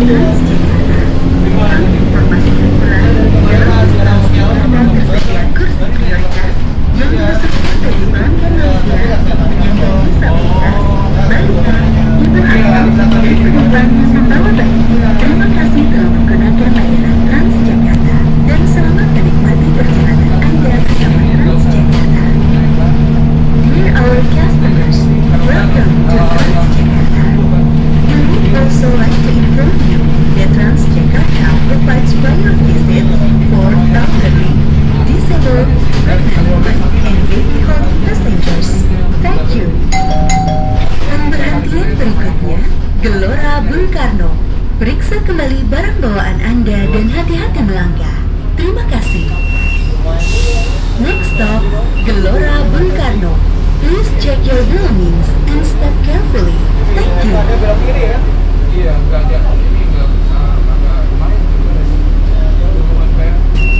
Transjakarta. Kami informasikan pula dalam sistem ketersediaan kursi prioritas yang disusun bagi pelanggan lansia, penyandang disabilitas, balita, ibu hamil, dan penumpang yang membawa bayi. Terima kasih telah menggunakan layanan Transjakarta dan selamat menikmati perjalanan Anda bersama Transjakarta. Dear our customers, welcome to Transjakarta. We would also like to inform you that Transjakarta provides priority seats for elderly, disabled, pregnant, and baby-home passengers. Thank you. Pemberhentian berikutnya, Gelora Bung Karno. Periksa kembali barang bawaan Anda dan hati-hati melangkah. Terima kasih. Next stop, Gelora Bung Karno. Please check your belongings and step carefully. Thank you. Iya, enggak ada. Ini enggak bisa, agak lumayan. Hubungan saya.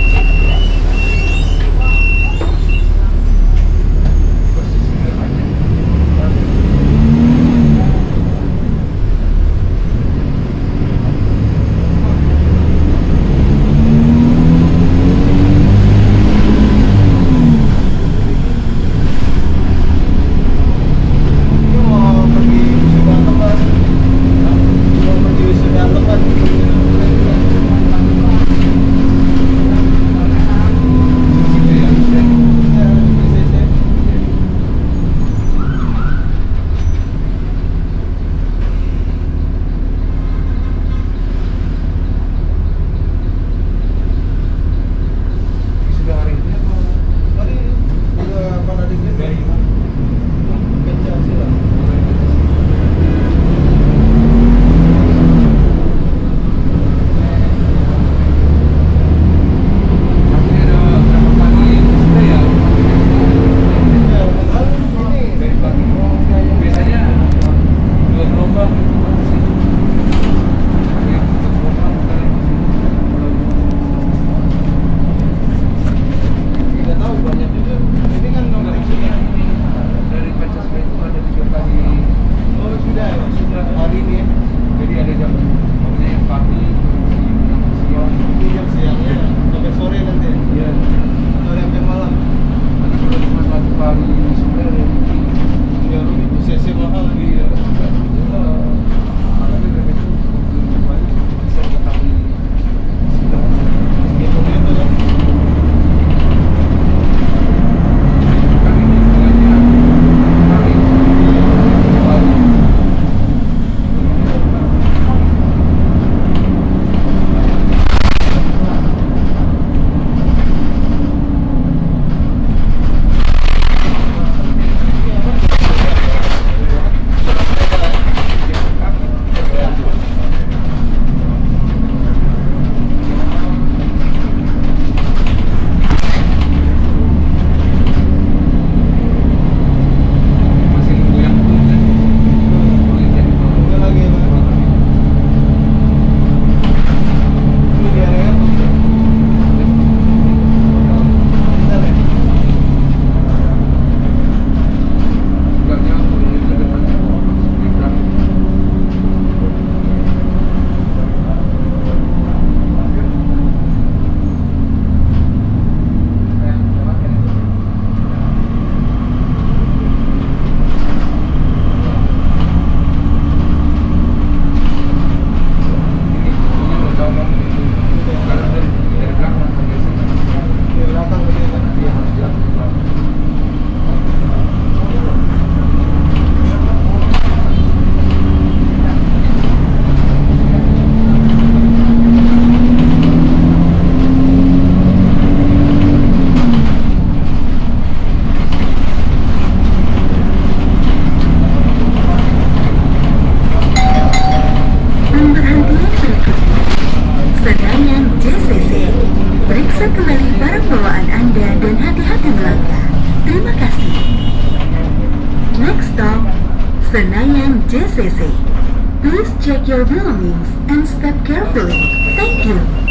Senayan JCC. Please check your belongings and step carefully. Thank you.